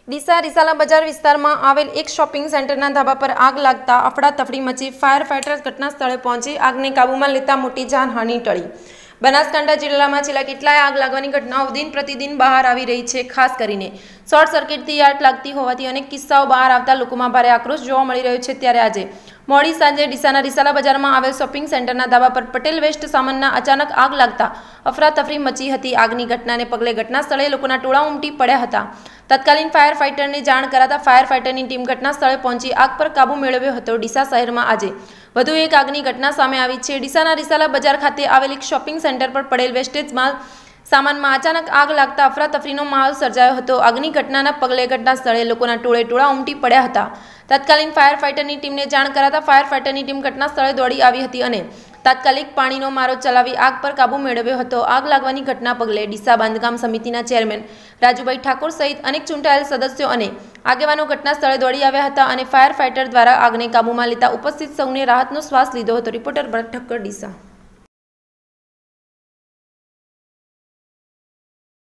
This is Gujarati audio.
ડીસા રિસાલા બજાર વિસ્તારમાં આવેલ એક શોપિંગ સેન્ટરના ધાબા પર આગ લાગતા અફડાતફડી મચી ફાયર ફાઇટર ઘટના સ્થળે પહોંચી આગને કાબૂમાં લેતા મોટી જાનહાનિ ટળી। બનાસકાંઠા જિલ્લામાં છેલ્લા કેટલાય આગ લાગવાની ઘટનાઓ દિન પ્રતિદિન બહાર આવી રહી છે। ખાસ કરીને શોર્ટ સર્કિટથી આગ લાગતી હોવાથી અનેક કિસ્સાઓ બહાર આવતા લોકોમાં ભારે આક્રોશ જોવા મળી રહ્યો છે। ત્યારે આજે મોડી સાંજે ડીસાના રિસાલા બજારમાં આવેલ શોપિંગ સેન્ટરના ધાબા પર પટેલ વેસ્ટ સામાનના અચાનક આગ લાગતા અફરાતફરી મચી હતી। આગની ઘટનાને પગલે ઘટના સ્થળે લોકોના ટોળા ઉમટી પડ્યા હતા। તત્કાલીન ફાયર ફાઇટરને જાણ કરાતા ફાયર ફાઇટરની ટીમ ઘટના સ્થળે પહોંચી આગ પર કાબૂ મેળવ્યો હતો। ડીસા શહેરમાં આજે વધુ એક આગની ઘટના સામે આવી છે। ડીસાના રિસાલા બજાર ખાતે આવેલ એક શોપિંગ સેન્ટર પર પડેલ વેસ્ટેજમાં સામાનમાં અચાનક આગ લાગતા અફરાતફરીનો માહોલ સર્જાયો હતો। આગની ઘટનાના પગલે ઘટના સ્થળે લોકોના ટોળા ઉમટી પડ્યા હતા। તત્કાલીન ફાયર ફાઇટરની ટીમને જાણ કરાતા ફાયર ફાઇટરની ટીમ ઘટના સ્થળે દોડી આવી હતી અને તાત્કાલિક પાણીનો મારો ચલાવી આગ પર કાબૂ મેળવ્યો હતો। આગ લાગવાની ઘટના પગલે ડીસા બાંધકામ સમિતિના ચેરમેન રાજુભાઈ ઠાકોર સહિત અનેક ચૂંટાયેલ સદસ્યો અને આગેવાનો ઘટના સ્થળે દોડી આવ્યા હતા અને ફાયર ફાઇટર દ્વારા આગને કાબૂમાં લેતા ઉપસ્થિત સૌને રાહતનો શ્વાસ લીધો હતો। રિપોર્ટર ભરત ઠક્કર, ડીસા।